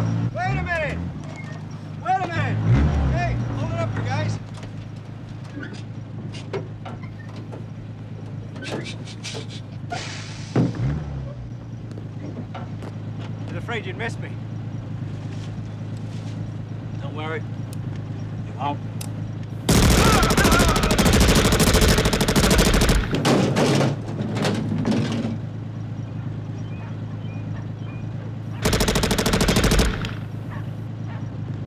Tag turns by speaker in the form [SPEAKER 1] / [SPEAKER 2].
[SPEAKER 1] Wait a minute! Wait a minute! Hey, hold it up, you guys. I was afraid you'd miss me.
[SPEAKER 2] Don't worry. You won't.